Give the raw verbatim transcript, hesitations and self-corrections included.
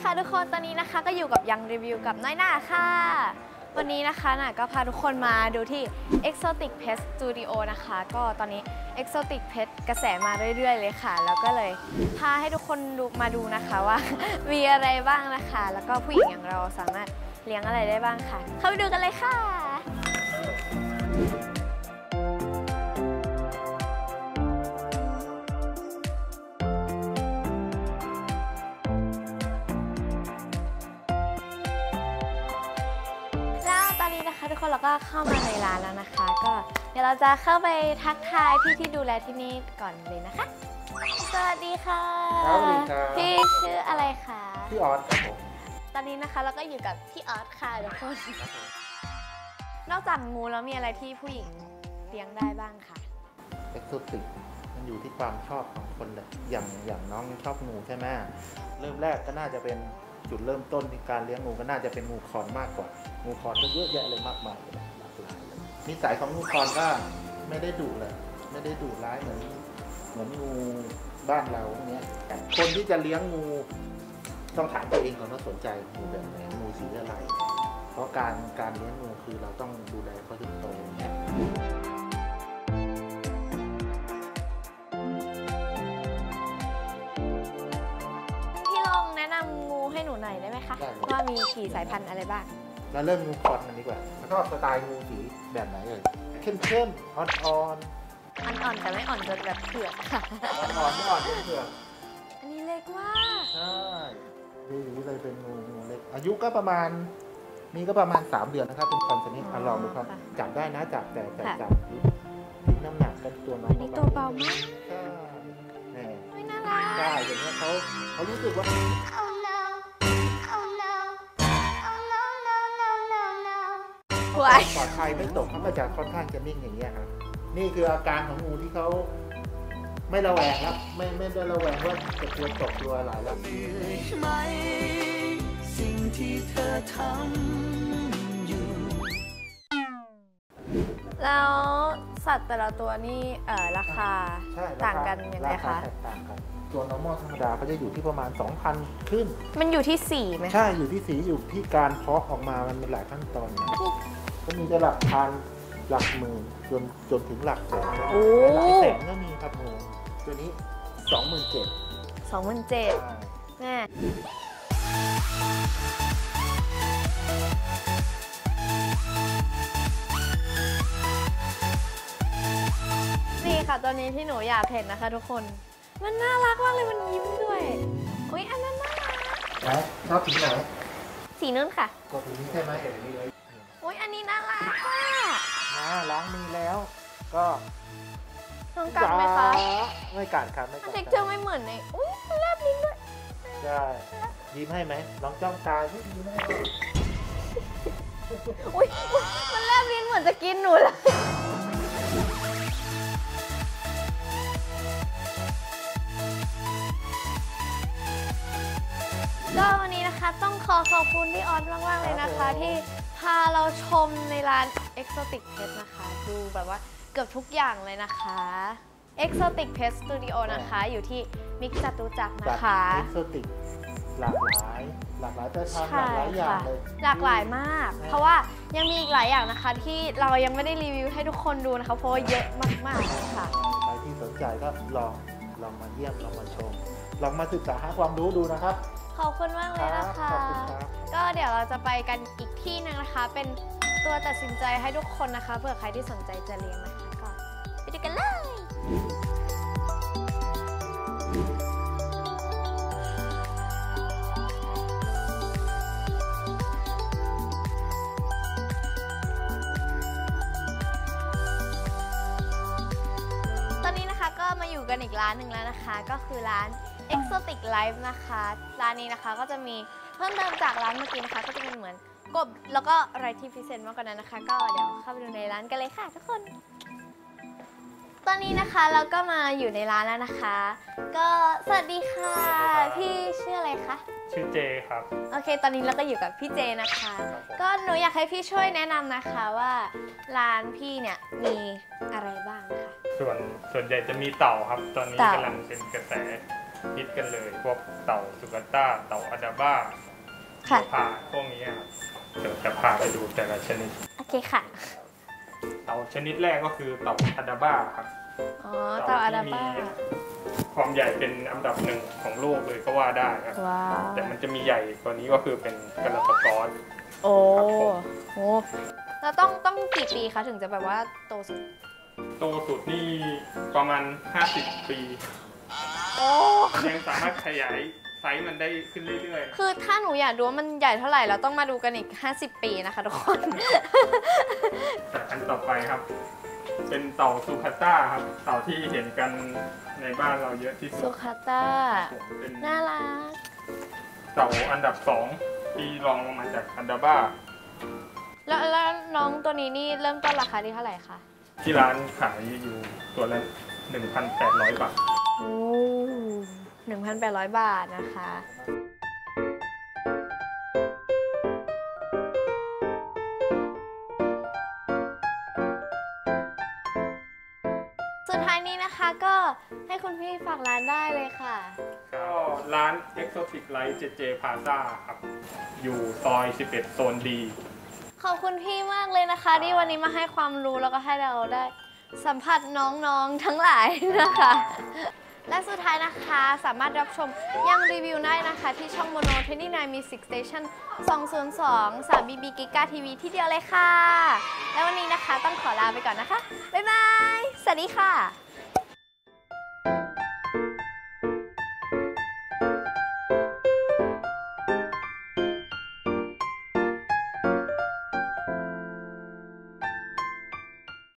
ค่ะทุกคนตอนนี้นะคะก็อยู่กับยังรีวิวกับน้อยหน้าค่ะวันนี้นะคะน่ะก็พาทุกคนมาดูที่ Exotic Pet Studio นะคะก็ตอนนี้ Exotic Pet กระแสมาเรื่อยๆเลยค่ะแล้วก็เลยพาให้ทุกคนดูมาดูนะคะว่า มีอะไรบ้างนะคะแล้วก็ผู้หญิงอย่างเราสามารถเลี้ยงอะไรได้บ้างค่ะเข้าไปดูกันเลยค่ะทุกคนเราก็เข้ามาในร้านแล้วนะคะก็เดี๋ยวเราจะเข้าไปทักทายพี่ที่ดูแลที่นี่ก่อนเลยนะคะสวัสดีค่ะสวัสดีครับพี่ชื่ออะไรคะพี่ออสครับผมตอนนี้นะคะเราก็อยู่กับพี่ออสค่ะทุกคนนอกจากงูแล้วมีอะไรที่ผู้หญิงเลี้ยงได้บ้างคะเอ็กโซติกมันอยู่ที่ความชอบของคนเลยอย่างอย่างน้องชอบงูใช่ไหมเริ่มแรกก็น่าจะเป็นจุดเริ่มต้นในการเลี้ยงงูก็น่าจะเป็นงูคอนมากกว่างูคอนก็เยอะแยะเลยมากมายเลยหลากหลายเลยนิสัยของงูคอนก็ไม่ได้ดุเลยไม่ได้ดุร้ายเหมือนเหมือนงูบ้านเราเนี้ยคนที่จะเลี้ยงงูต้องถามตัวเองก่อนว่าสนใจงูแบบไหนงูสีอะไรเพราะการการเลี้ยงงูคือเราต้องดูแลเขาจนโตเนี่ยให้หนูหน่อยได้ไหมคะว่ามีกี่สายพันธุ์อะไรบ้างเราเริ่มงูคอนกันดีกว่าแล้วก็สไตล์งูสีแบบไหนเลยเข้มเข้มอ่อนอ่อนอ่อนๆแต่ไม่อ่อนจนแบบเผือกค่ะอ่อนไม่อ่อนจนเผือกอันนี้เล็กมากใช่นี่เลยเป็นงูงูเล็กอายุก็ประมาณมีก็ประมาณสามเดือนนะครับเป็นคอนชนิดลองดูครับจับได้นะจับแต่แต่จับทิ้งน้ำหนักกันตัวน้องตัวเบามากใช่ไม่น่ารักใช่อย่างนี้เขาเขารู้สึกว่าปลอดภัยไม่ตกเขาก็จะค่อนข้างจะนิ่งอย่างเงี้ยครับนี่คืออาการของงูที่เขาไม่ระแวงแล้วไม่ไม่ได้ระแวงว่าจะกลัวตกกลัวอะไรแล้วสิ่งที่เธอทำอยู่แล้วสัตว์แต่ละตัวนี่เอ่อราคาต่างกันยังไงคะต่างกันตัว normal ธรรมดาเขาจะอยู่ที่ประมาณ สองพัน ขึ้นมันอยู่ที่สีไหมใช่อยู่ที่สีอยู่ที่การเพาะออกมามันมีหลายขั้นตอนก็มีจะหลักพันหลักหมื่นจนจนถึงหลักแสนหลายแสนก็มีครับงูตัวนี้สองหมื่นเจ็ดสองหมื่นเจ็ดแม่นี่ค่ะตัวนี้ที่หนูอยากเห็นนะคะทุกคนมันน่ารักมากเลยมันยิ้มด้วยอุ้ยอันนั้นน่ารักนะชอบสีไหนสีนู้นค่ะก็สีนี้ใช่ไหมเห็นนี้เลยอุ้ยอันนี้น่ารักอ่ะนะล้างมือแล้วก็ต้องกัดไหมคะไม่กัดครับไม่กัดเท็กเจอร์ไม่เหมือนในอุ้ยแลบลิ้นด้วยใช่ยิ้มให้ไหมลองจ้องตายิ้มให้อุ้ยมันแลบลิ้นเหมือนจะกินหนูเลยก็วันนี้นะคะต้องขอขอบคุณพี่ออสมากๆเลยนะคะที่พาเราชมในร้าน Exotic Pet นะคะดูแบบว่าเกือบทุกอย่างเลยนะคะ Exotic Pet Studio นะคะอยู่ที่มิกจตุจักรนะคะ Exotic หลากหลายหลากหลายแต่ทำหลากหลายอย่างเลยหลากหลายมากเพราะว่ายังมีอีกหลายอย่างนะคะที่เรายังไม่ได้รีวิวให้ทุกคนดูนะคะเพราะว่าเยอะมากๆเลยค่ะใครที่สนใจก็ลองลองมาเยี่ยมลองมาชมลองมาศึกษาหาความรู้ดูนะครับขอบคุณมากเลยนะคะก็เดี๋ยวเราจะไปกันอีกที่นึงนะคะเป็นตัวตัดสินใจให้ทุกคนนะคะเผื่อใครที่สนใจจะเลี้ยงนะคะก็ไปดูกันเลยตอนนี้นะคะก็มาอยู่กันอีกร้านหนึ่งแล้วนะคะก็คือร้าน Exotic Life นะคะร้านนี้นะคะก็จะมีเพิ่มเติมจากร้านเมื่อกี้นะคะก็จะเป็นเหมือนกบแล้วก็อะไรที่พิเศษมากกว่านั้นนะคะก็เดี๋ยวเข้าไปดูในร้านกันเลยค่ะทุกคนตอนนี้นะคะเราก็มาอยู่ในร้านแล้วนะคะก็สวัสดีค่ะพี่ชื่ออะไรคะชื่อเจครับโอเคตอนนี้เราก็อยู่กับพี่เจนะคะก็หนูอยากให้พี่ช่วยแนะนำนะคะว่าร้านพี่เนี่ยมีอะไรบ้างคะส่วนส่วนใหญ่จะมีเต่าครับตอนนี้กำลังเป็นกระแสฮิตกันเลย พวกเต่าสุกาต้าเต่าอาดาบ้าค่ะผ่าพวกนี้ครับเดี๋ยวจะพาไปดูแต่ละชนิดโอเคค่ะเต่าชนิดแรกก็คือเต่าอาดาบ้าครับอ๋อเต่าอาดาบ้าที่มีความใหญ่เป็นอันดับหนึ่งของโลกเลยก็ว่าได้ครับว้าวแต่มันจะมีใหญ่กว่านี้ก็คือเป็นกาลาปากอสโอ้ครับผมโหเราต้องต้องกี่ปีคะถึงจะแบบว่าโตสุดโตสุดนี่ประมาณ ห้าสิบ ปีโอ้ยังสามารถขยายไซส์มันได้ขึ้นเรื่อยคือถ้าหนูอยากดูว่ามันใหญ่เท่าไหร่เราต้องมาดูกันอีก ห้าสิบ ปีนะคะทุกคนๆ แต่อันต่อไปครับ เป็นเต่าซูคาต้าครับ เต่าที่เห็นกันในบ้านเราเยอะที่สุสุดคาต้าเป็นน่ารักเต่าอันดับสองที่รองลงมาจากอันดาบ้าแล้วแล้วน้องตัวนี้นี่เริ่มต้นราคาที่เท่าไหร่คะที่ร้านขายอยู่ตัวละ หนึ่งพันแปดร้อย บาทโอ้หนึ่งพันแปดร้อยบาทนะคะ สุดท้ายนี้นะคะก็ให้คุณพี่ฝากร้านได้เลยค่ะก็ร้าน Exotic Life เจ เจ Plaza ครับ อยู่ซอย สิบเอ็ด โซนดีขอบคุณพี่มากเลยนะคะที่วันนี้มาให้ความรู้แล้วก็ให้เราได้สัมผัสน้องๆทั้งหลายนะคะ และสุดท้ายนะคะสามารถรับชมยังรีวิวได้นะคะที่ช่อง Mono ยี่สิบเก้า Music Station สองศูนย์สอง สาม บี บี Giga ที วี ที่เดียวเลยค่ะ และวันนี้นะคะต้องขอลาไปก่อนนะคะ บ๊ายบาย สวัสดีค่ะ